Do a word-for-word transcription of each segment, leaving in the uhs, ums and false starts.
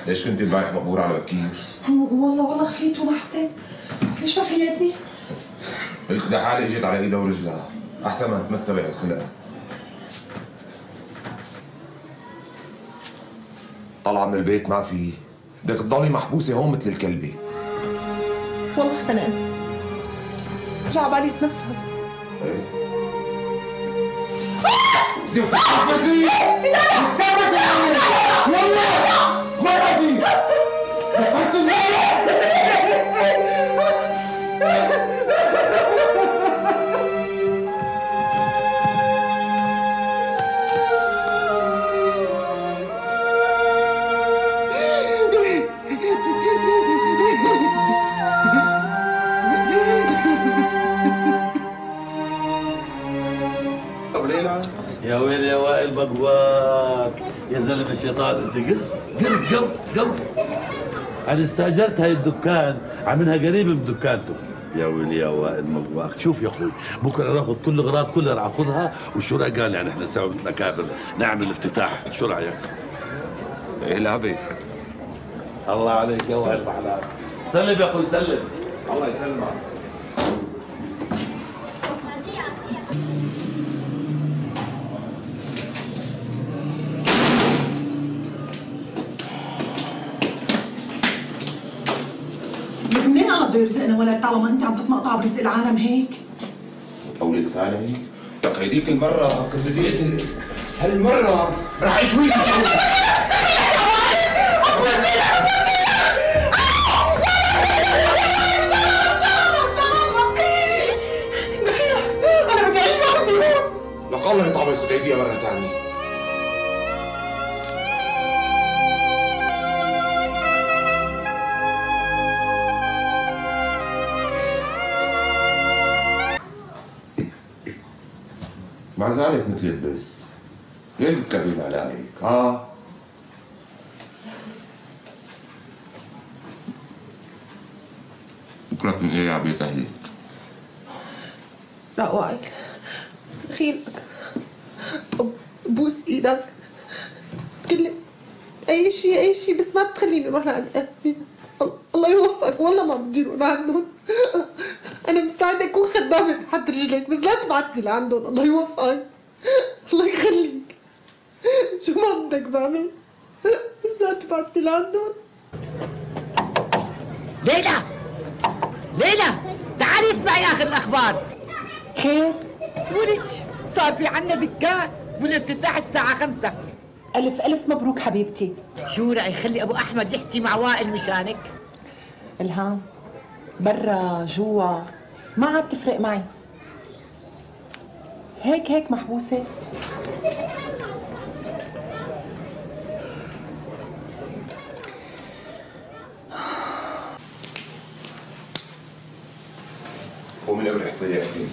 ليش كنت امبارح مقبورة على بكير؟ والله والله خفيت وما حسيت. ليش ما فيتني؟ الخدع حالي اجت على ايدها ورجلها، احسن ما تمسى بهالخلقة. طالعة من البيت ما في، بدك تضلي محبوسة هون مثل الكلبة. والله اختنقت. رجع بالي اتنفس. ايه؟ بدك تتنفسي؟ تتنفسي والله ما في. تنفستي يا ويلي يا وائل بقواك يا زلمه شيطان انت قرب قرب قرب قرب. انا استاجرت هاي الدكان عاملها قريب من دكانته. يا ويلي يا وائل مقواك. شوف يا اخوي بكره ناخذ كل الاغراض كلها راح اخذها، وشو رايك يعني احنا سوا مثل اكابر نعمل افتتاح، شو رايك؟ ايه لعبة. الله عليك يا وائل بحلال. سلم يا اخوي سلم. الله يسلمك. منين الله بده يرزقنا ولد طالما انت عم تتمقطع برزق العالم هيك؟ طولي لسانك. لك هيديك المرة كنت بدي اسألك، هالمرة رح اشويك شغلك. انا بدي اعيش ما بدي موت. لك الله يطعمك وتعيديها مرة ثانية. مع ذلك مثل البس، ليش بتكبرين عليك؟ ها؟ بكره بتنقلي على بيت اهلك. لا وائل خيرك بوس ايدك كل اي شيء اي شيء بس ما تخليني اروح لعند اهلي. الله يوفقك والله ما بدي اروح لعندهم. انا مستعده اكون خدامه تحت رجلك بس لا تبعتني لعندهم. الله يوفقك الله يخليك. شو ما بدك بعمل بس لا تبعتني لعندهم. ليلى ليلى تعالي اسمعي اخر الاخبار. خير؟ ولك صار في عنا دكان والافتتاح الساعة خمسة. ألف ألف مبروك حبيبتي. شو رأي خلي أبو أحمد يحكي مع وائل مشانك؟ إلهام برا جوا ما عاد تفرق معي. هيك هيك محبوسة. قومي الأول احطي أكلك.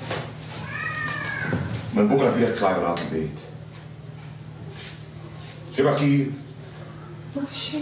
من بكره فيك تطلعي برات البيت. شبكي؟ ما في شيء.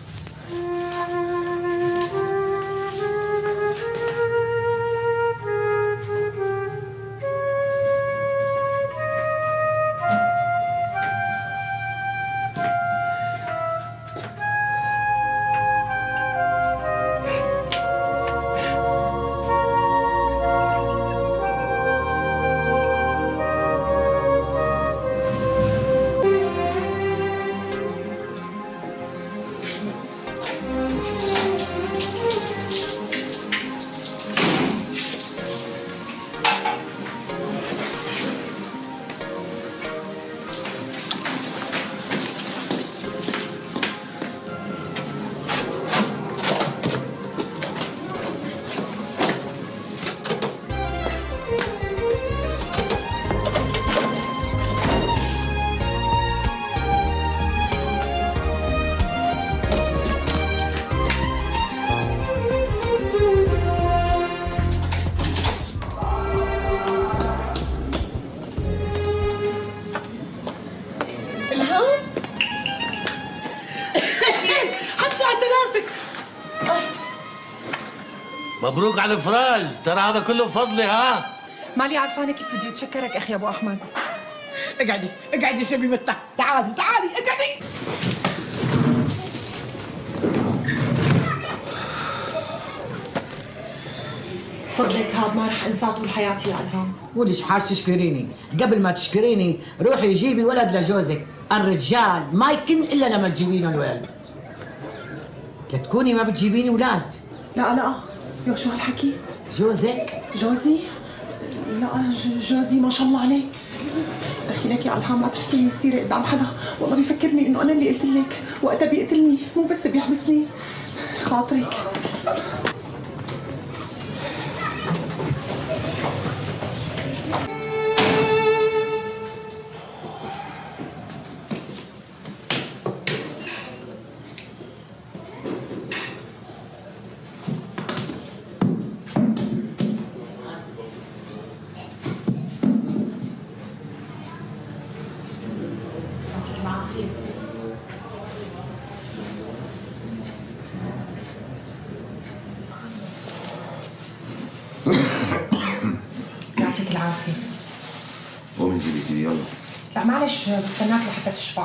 مبروك على الفراج، ترى هذا كله بفضلي. ها مالي عرفانه كيف بدي اتشكرك اخي ابو احمد. اقعدي اقعدي شبيبتك، تعالي تعالي اقعدي. فضلك هاد ما رح انساه طول حياتي يا الهام. وليش حاج تشكريني؟ قبل ما تشكريني روحي جيبي ولد لجوزك، الرجال ما يكن الا لما تجيبي له الولد. لتكوني ما بتجيبيني اولاد. لا لا يو شو هالحكي؟ جوزك؟ جوزي؟ لا جوزي ما شاء الله عليه. دخيلك يا الهام لا تحكي لي سيرة قدام حدا، والله بيفكرني انه انا اللي قلت لك، وقتها بيقتلني مو بس بيحبسني. خاطرك. يعطيك العافية. يعطيك العافية. قومي جيبي كده يلا. لا معلش بستناك لحتى تشبع.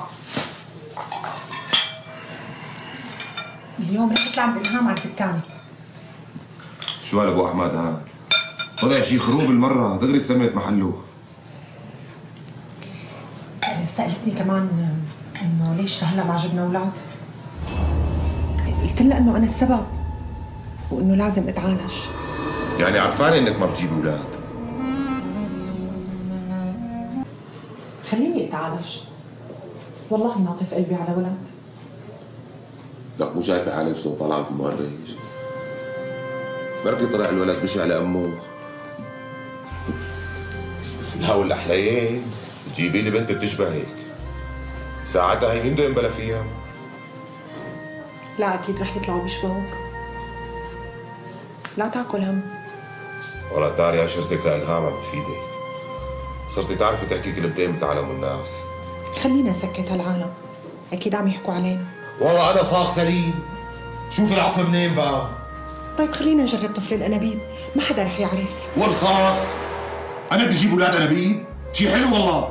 اليوم رحت لعند إلهام على الدكان. شو قال ابو احمد هاد؟ طلع شي خروب المرة دغري سميت محله. سألتني كمان انه ليش لهلا ما عجبنا اولاد. قلت لها انه انا السبب وانه لازم اتعالج. يعني عرفانة انك ما بتجيبي اولاد. خليني اتعالج. والله ناطف قلبي على ولد. لك مو شايفة حالك شلون طالعة في المهرج؟ ما في طلع الولد مشي على امه. لا والاحليين تجيبي لي بنت بتشبه هيك. ساعتها هي مين بده ينبلى فيها؟ لا اكيد رح يطلعوا بيشبهوك. لا تاكل هم. والله تاري عشرتك لإلهام عم بتفيدك. صرتي تعرفي تحكي كلمتين بتعلموا الناس. خلينا نسكت هالعالم، اكيد عم يحكوا علينا. والله انا صاغ سليم. شوف العفو منين بقى؟ طيب خلينا نجرب طفل الانابيب، ما حدا رح يعرف. ورصاص؟ انا بدي اجيب اولاد انابيب؟ شي حلو والله.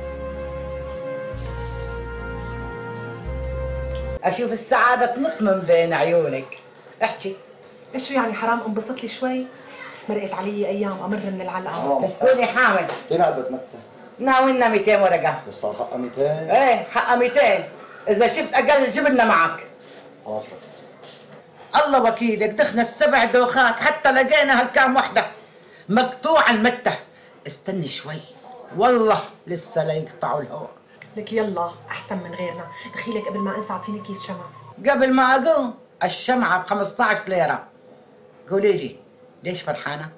اشوف السعادة تنط من بين عيونك. احكي. ايش يعني حرام انبسط لي شوي؟ مرقت علي ايام امر من العلقه. تكوني حامل. تنقبت متى؟ ناولنا مئتين ورقة. بس صار حقها مئتين؟ ايه حقها مئتين، إذا شفت أقل جبنا معك. عافية. الله وكيلك دخنا السبع دوخات حتى لقينا هالكام وحدة مقطوع المتة. استني شوي والله لسه لا يقطعوا الهواء. لك يلا احسن من غيرنا، دخيلك قبل ما انسى اعطيني كيس شمع. قبل ما اقوم الشمعة ب خمسطعش ليرة. قولي لي ليش فرحانة؟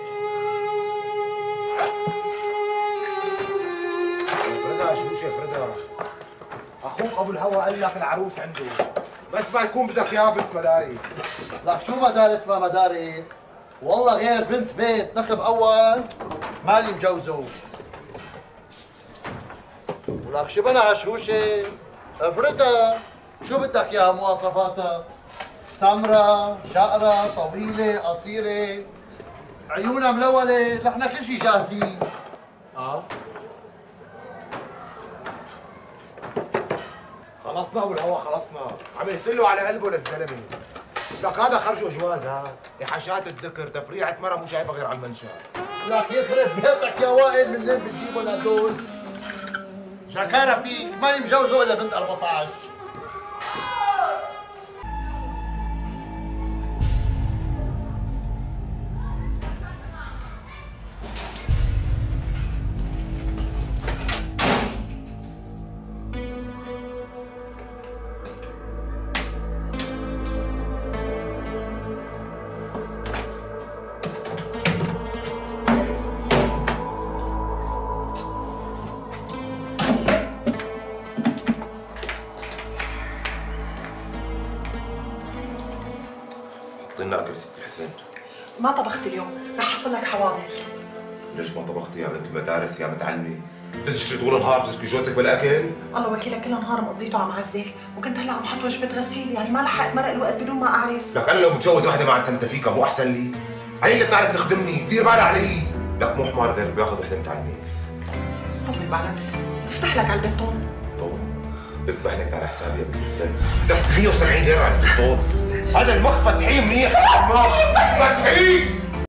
فردا شو شي فردا؟ اخوك ابو الهوى قال لك العروس عنده، بس ما يكون بدك اياه بنت مدارس. لك شو مدارس ما مدارس؟ والله غير بنت بيت نخب اول مالي مجوزه. ولك شو بنا هالشوشة؟ افرتها شو بدك اياها مواصفاتها؟ سمرة، شقرة، طويلة، قصيرة، عيونها ملولة، نحن كل شيء جاهزين. اه خلصنا ابو الهوى خلصنا. عملت له على قلبه للزلمه. لك هذا خرجه جواز هاد، حشات الذكر تفريعة مرة مو شايفها غير على المنشأ. لك يخرب بيتك يا وائل، منين بتجيبوا لهدول؟ شكارة فيك ماني مجوزه الا بنت أربعطعش. حطينا اكل ست الحسن. ما طبخت اليوم، رح احط لك حواضر. ليش ما طبختي يا بنت المدارس يا متعلمة؟ بتشتري طول النهار بتسكي جوزك بالاكل؟ الله وكيلك كل نهار مقضيته عم عزل، وكنت هلا عم حط وجبه غسيل، يعني ما لحقت مرق الوقت بدون ما اعرف. لك انا لو متجوز وحده مع سنتفيكا مو احسن لي؟ هي اللي بتعرف تخدمني، دير بالها علي. لك مو حمار غير بياخذ وحده متعلمة. طول بالك، بفتح لك علبه طون. طون؟ بذبح لك على حسابي يا بنت الكلب. لك مية وسبعين ليرة على الطون. هذا المخ فتحيه منيح. المخ فتحيه.